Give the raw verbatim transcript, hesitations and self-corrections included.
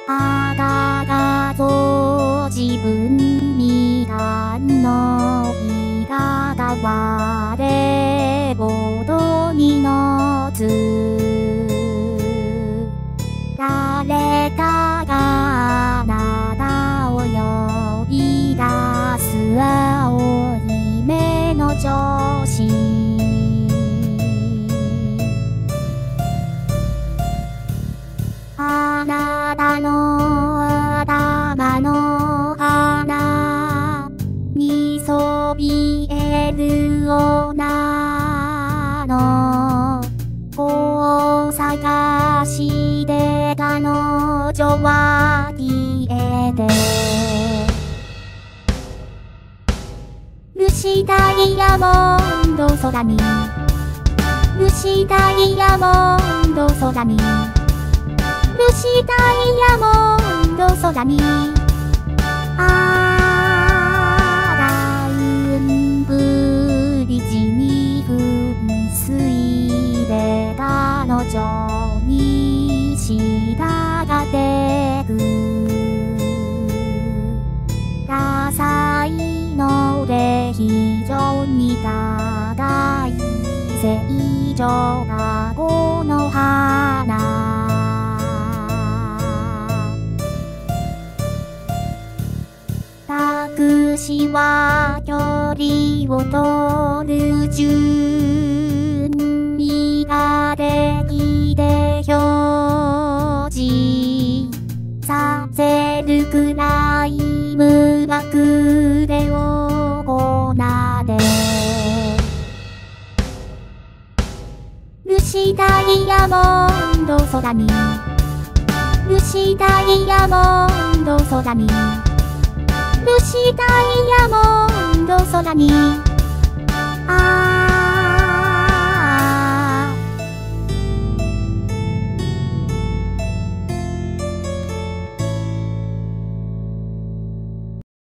あだがぞ自分みたんのいがだわれぼどにのつ誰かがあなたを呼び出す青い目の女子あなたの頭の花にそびえる女の子を探して彼女は消えてルシダイヤモンド空にルシダイヤモンド空にルシダイヤモンド空にあらうんブリッジに噴水で彼女に従ってく野菜ので非常に高い成長がこの花タクシーは距離を取る順にができて表示させるくらい無学で行ってルシダイヤモンド空にルシダイヤモンド空にルシダイヤモンド空に